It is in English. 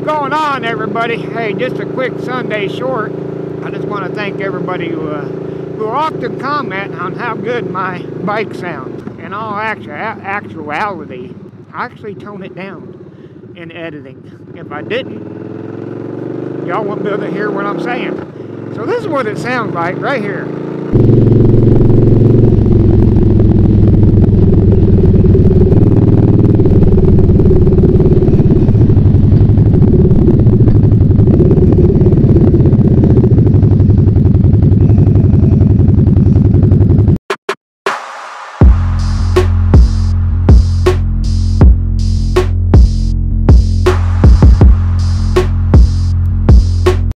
going on, everybody? Hey, just a quick Sunday short. I just want to thank everybody who often comment on how good my bike sounds. In all actuality, I actually tone it down in editing. If I didn't, y'all wouldn't be able to hear what I'm saying. So this is what it sounds like right here.